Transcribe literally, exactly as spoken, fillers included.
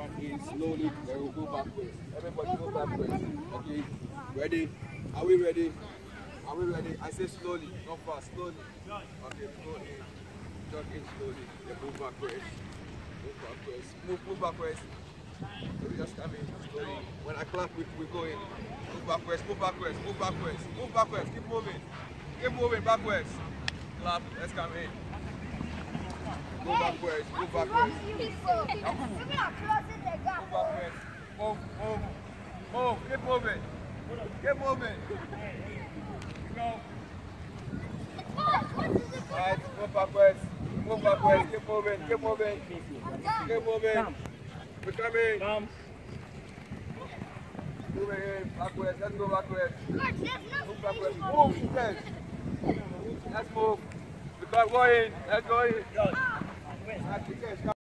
come in slowly, then we'll go backwards. Everybody go backwards. Okay, ready? Are we ready? Are we ready? I say slowly, not fast, slowly. Okay, go in, jog in slowly, then move backwards. Move backwards, move, move backwards. So we just come in slowly. When I clap, we, we go in. Move backwards, move backwards, move backwards, move backwards, keep moving. Keep moving backwards. Clap, let's come in. Go backwards, move backwards. Move backwards. Move, move, move, keep moving. Keep moving. Go. Right, move backwards. Move backwards, keep moving, keep moving. Keep moving. We're coming. Come. Moving in, backwards, let's go backwards. Move backwards. Move, yes. Let's move. We're going, let's go in.